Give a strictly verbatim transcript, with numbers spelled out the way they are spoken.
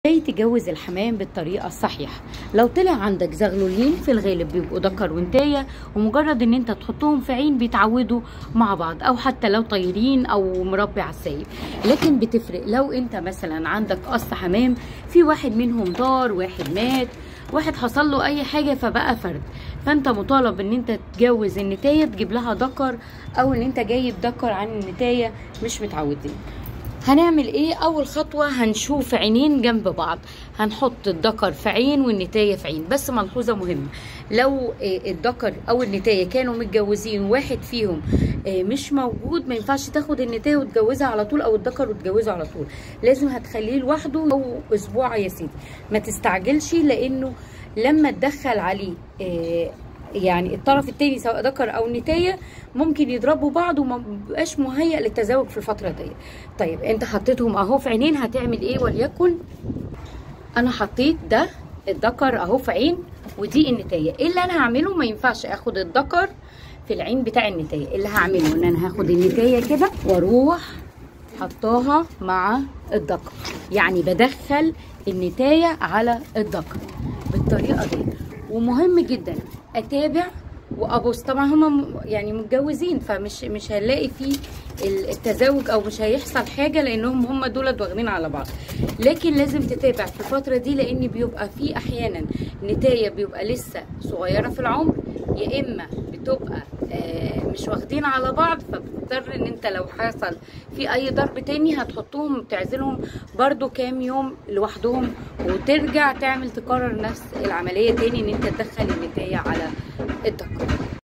ازاي تجوز الحمام بالطريقه الصحيحه؟ لو طلع عندك زغلولين في الغالب بيبقوا ذكر وانتايه، ومجرد ان انت تحطهم في عين بيتعودوا مع بعض، او حتى لو طايرين او مربي على السايب. لكن بتفرق لو انت مثلا عندك قص حمام في واحد منهم طار، واحد مات، واحد حصل له اي حاجه فبقى فرد، فانت مطالب ان انت تجوز النتايه تجيب لها ذكر، او ان انت جايب ذكر عن النتايه مش متعودين. هنعمل ايه؟ اول خطوه هنشوف عينين جنب بعض، هنحط الذكر في عين والنتايه في عين. بس ملحوظه مهمه، لو الذكر او النتايه كانوا متجوزين واحد فيهم مش موجود، ما ينفعش تاخد النتايه وتجوزها على طول، او الذكر وتجوزه على طول، لازم هتخليه لوحده او اسبوع يا سيدي. ما تستعجلش، لانه لما تدخل عليه يعني الطرف التاني سواء ذكر او نتايه ممكن يضربوا بعض وما بيبقاش مهيأ للتزاوج في الفتره دي. طيب انت حطيتهم اهو في عينين، هتعمل ايه؟ وليكن انا حطيت ده الذكر اهو في عين ودي النتايه. ايه اللي انا هعمله؟ ما ينفعش اخد الذكر في العين بتاع النتايه. اللي هعمله ان انا هاخد النتايه كده واروح حطاها مع الذكر، يعني بدخل النتايه على الذكر بالطريقه دي. ومهم جدا اتابع وابص، طبعا هما يعني متجوزين فمش مش هنلاقي فيه التزاوج او مش هيحصل حاجه، لانهم هما دول واخدين على بعض. لكن لازم تتابع في الفتره دي، لان بيبقى في احيانا نتايه بيبقى لسه صغيره في العمر، يا اما بتبقى آه مش واخدين على بعض، فبتضطر ان انت لو حصل في اي ضرب تاني هتحطهم وتعزلهم برضو كام يوم لوحدهم، وترجع تعمل تكرر نفس العمليه تاني ان انت تدخل النتايه على الذكر.